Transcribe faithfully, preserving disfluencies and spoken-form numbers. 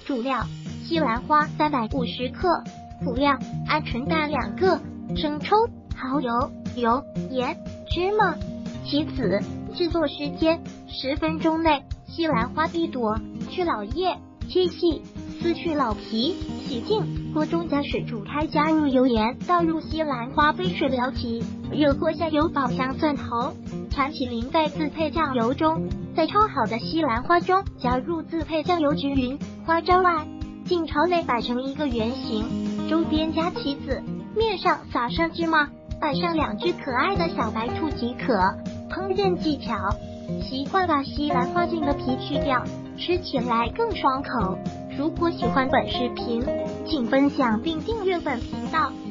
主料：西兰花三百五十克，辅料：鹌鹑蛋两个，生抽、蚝油、油、盐、芝麻。其次，制作时间十分钟内。西兰花一朵，去老叶，切细，撕去老皮，洗净。锅中加水煮开，加入油盐，倒入西兰花，沸水撩起。热锅下油爆香蒜头，铲起淋在自配酱油中，在焯好的西兰花中加入自配酱油均匀，花招外，进朝内摆成一个圆形，周边加棋子，面上撒上芝麻，摆上两只可爱的小白兔即可。烹饪技巧：习惯把西兰花茎的皮去掉，吃起来更爽口。如果喜欢本视频，请分享并订阅本频道。